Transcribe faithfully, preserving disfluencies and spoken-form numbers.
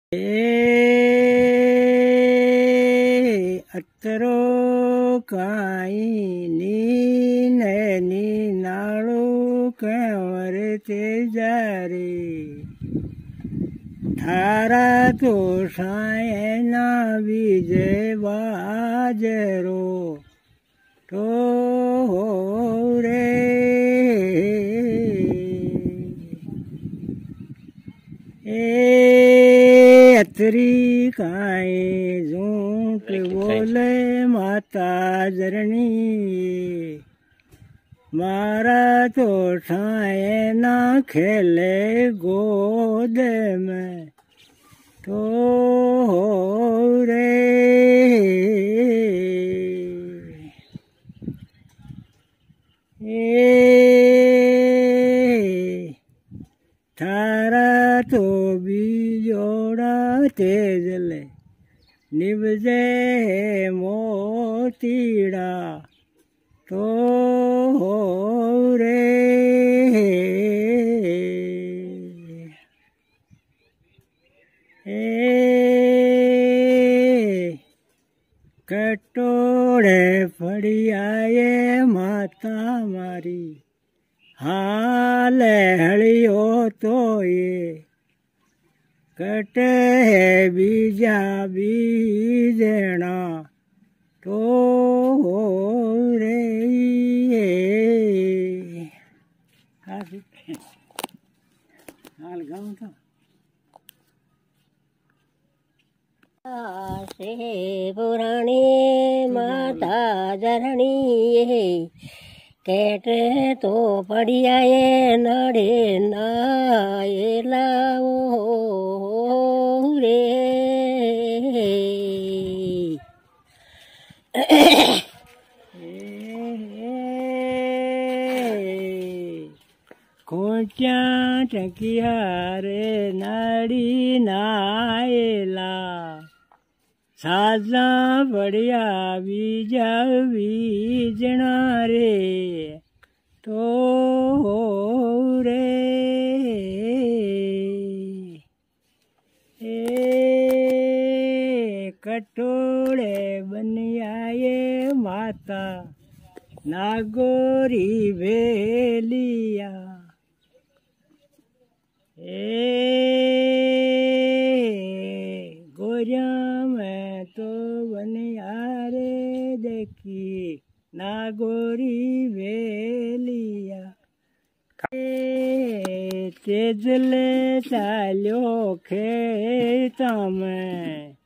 ए अतरो काई नी नैनी नाड़ो कंवर ते जारे थारा तो सायना बीजे बाजरो तो रे ए अतरी काए झूठ बोले माता जरनी मारा तो ठाए ना खेले गोद में तो रे ए थारा तो बीजोड़ा तेजले निभजे मोतीड़ा तो रे ए कटोड़े पड़ी आए माता मारी हाल हड़ियो तो ये कटे बीजा बीजना तो रे हाल गाँव था से पुराणी माता जरणी केटे तो पड़िया ये नड़े नाये लाओ रे खोचा टकिया रे नाड़ी नायला साजा बढ़िया बीजा बीजना रे तो रे ए कटोड़े बनियाए माता नागोरी भेलिया ए गोरिया में तो बनियारे देखी नागोरी भेलिया तेजले चालो खेत में